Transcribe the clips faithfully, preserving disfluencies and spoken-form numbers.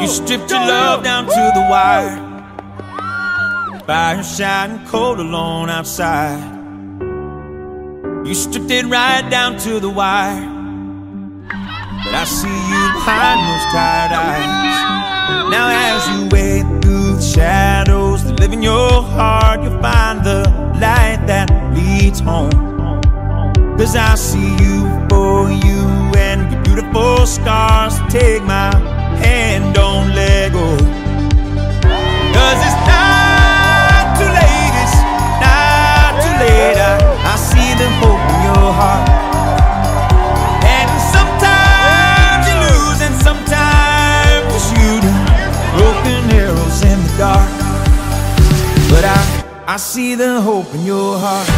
You stripped your love down to the wire. Fire shining cold alone outside. You stripped it right down to the wire. But I see you behind those tired eyes. Now as you wade through the shadows that live in your heart, you'll find the light that leads home. Cause I see you for you and your beautiful scars. Take my hand, don't let go. Cause it's not too late, it's not too late. I, I see the hope in your heart. And sometimes you lose and sometimes you shoot broken arrows in the dark. But I, I see the hope in your heart.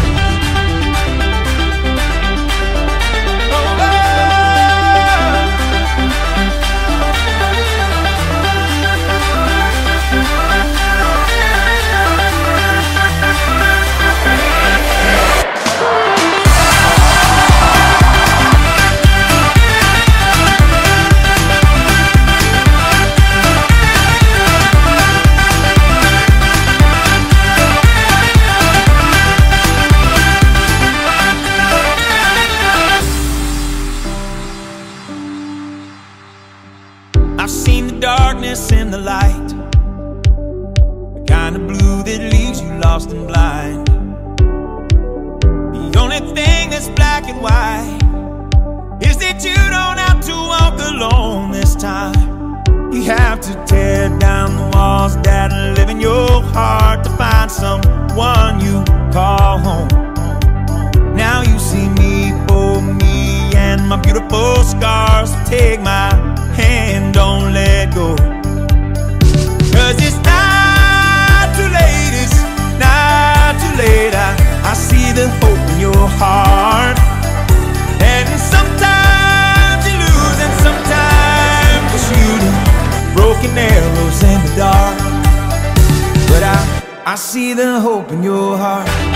I've seen the darkness in the light, the kind of blue that leaves you lost and blind. The only thing that's black and white is that you don't have to walk alone this time. You have to tear down the walls that live in your heart to find someone you call home. Now you see me for me and my beautiful scars. Take my hand, don't let go. Cause it's not too late, it's not too late. I, I see the hope in your heart. And sometimes you lose and sometimes you're shooting broken arrows in the dark. But I, I see the hope in your heart.